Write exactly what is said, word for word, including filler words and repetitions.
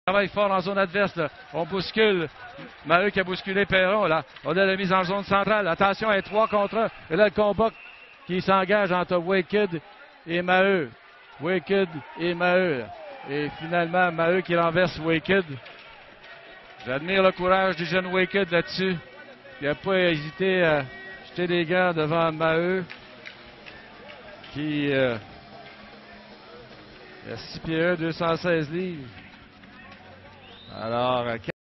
travaille fort en zone adverse. Là. On bouscule. Maheu qui a bousculé Perron. Là. On a la mise en zone centrale. Attention, un trois contre un. Et là, le combat qui s'engage entre Waked et Maheu. Waked et Maheu. Et finalement, Maheu qui renverse Waked. J'admire le courage du jeune Waked là-dessus. Il n'a pas hésité à jeter des gants devant Maheu. Qui euh, a six pieds un, deux cent seize livres. Alors,